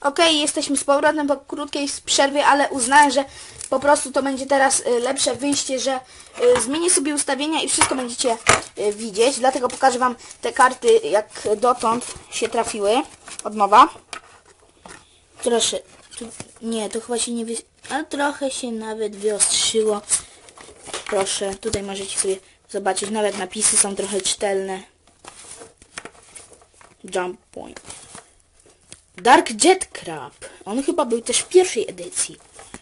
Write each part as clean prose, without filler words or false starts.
Okej, jesteśmy z powrotem po krótkiej przerwie, ale uznałem, że po prostu to będzie teraz lepsze wyjście, że zmienię sobie ustawienia i wszystko będziecie widzieć. Dlatego pokażę wam te karty, jak dotąd się trafiły. Od nowa. Proszę. Nie, to chyba się nie a trochę się nawet wyostrzyło. Proszę, tutaj możecie sobie zobaczyć. Nawet napisy są trochę czytelne. Jump Point. Dark Jet Crab. On chyba był też w pierwszej edycji.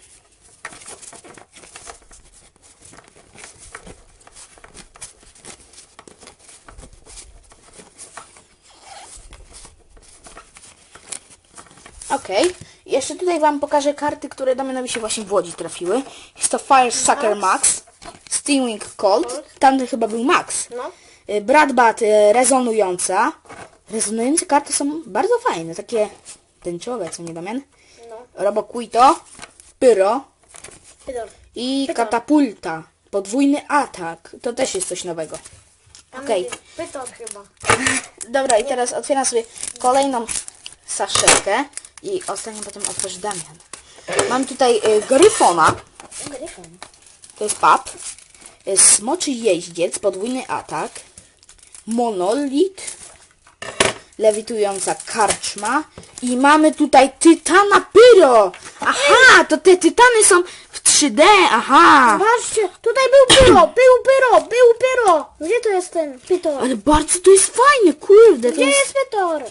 Okej. Jeszcze tutaj wam pokażę karty, które do mnie się właśnie w Łodzi trafiły. Jest to Fire Sucker Max. Steaming Cold. Tamten chyba był Max. No. Bradbat rezonująca. Rezonujące karty są bardzo fajne. Takie tęczowe, co nie Damian? No. Roboquito. Pyro. Pytor. I Pytor. katapulta. Podwójny atak. To też jest coś nowego. Okej. Pytor chyba. Dobra, i teraz otwieram sobie kolejną saszetkę. I ostatnio potem otworzy Damian. Mam tutaj Gryfona. Gryfon. To jest pap. Smoczy jeździec. Podwójny atak. Monolit. Lewitująca karczma. I mamy tutaj Tytana Pyro. Aha, to te tytany są w 3D. Aha. Zobaczcie, tutaj był pyro. Gdzie to jest ten pytor? Ale bardzo to jest fajne, kurde. To Gdzie jest pytor?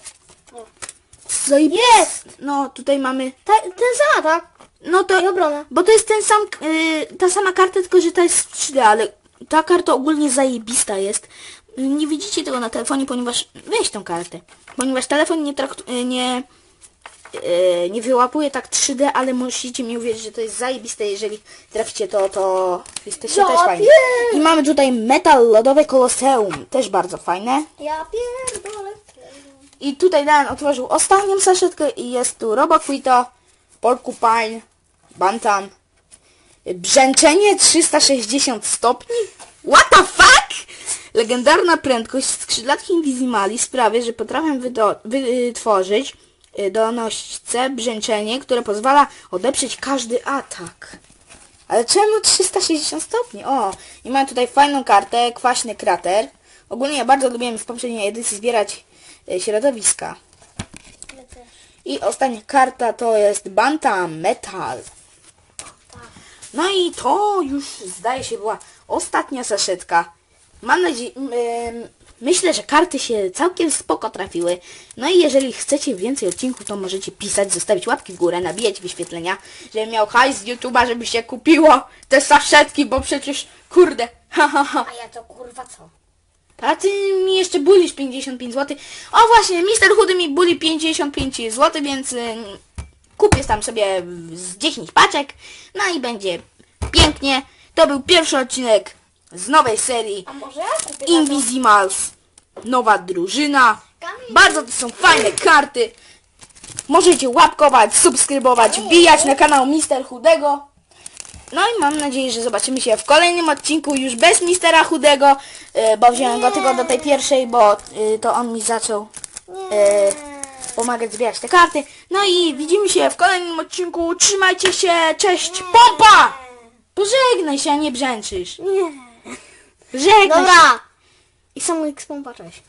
Jest! No, tutaj mamy... Ten sam, tak? No to... I obrona. Bo to jest ten sam... ta sama karta, tylko że ta jest w 3D, ale ta karta ogólnie zajebista jest. Nie widzicie tego na telefonie, ponieważ... Weź tą kartę. Ponieważ telefon nie wyłapuje tak 3D, ale musicie mi uwierzyć, że to jest zajebiste. Jeżeli traficie to jesteście też fajni. I mamy tutaj Metal Lodowe Koloseum. Też bardzo fajne. Ja pierdolę. I tutaj Dan otworzył ostatnią saszetkę i jest tu Roboquito, Porcupine, Bantam, brzęczenie 360 stopni. What the fuck? Legendarna prędkość skrzydlatki Invisimali sprawia, że potrafię wytworzyć donośce brzęczenie, które pozwala odeprzeć każdy atak. Ale czemu 360 stopni? O, i mam tutaj fajną kartę, kwaśny krater. Ogólnie ja bardzo lubiłem w poprzedniej edycji zbierać środowiska. I ostatnia karta to jest Bantam Metal. No i to już zdaje się była ostatnia saszetka. Mam nadzieję, myślę, że karty się całkiem spoko trafiły. No i jeżeli chcecie więcej odcinków, to możecie pisać, zostawić łapki w górę, nabijać wyświetlenia, żebym miał hajs z YouTube'a, żeby się kupiło te saszetki, bo przecież kurde, A ja to kurwa co? A ty mi jeszcze bulisz 55 zł. O właśnie, Mr. Chudy mi buli 55 zł, więc kupię tam sobie z 10 paczek. No i będzie pięknie. To był pierwszy odcinek z nowej serii A może ja kupię Invisimals. Nowa drużyna. Bardzo to są fajne karty. Możecie łapkować, subskrybować, wbijać na kanał Mr. Chudego. No i mam nadzieję, że zobaczymy się w kolejnym odcinku już bez Mistera Chudego, bo wziąłem go tylko do tej pierwszej, bo to on mi zaczął pomagać zbierać te karty. No i widzimy się w kolejnym odcinku. Trzymajcie się, cześć, pompa! Pożegnaj się, a nie brzęczysz. Nie. Żegnaj się. Dobra. I są X pompa, cześć.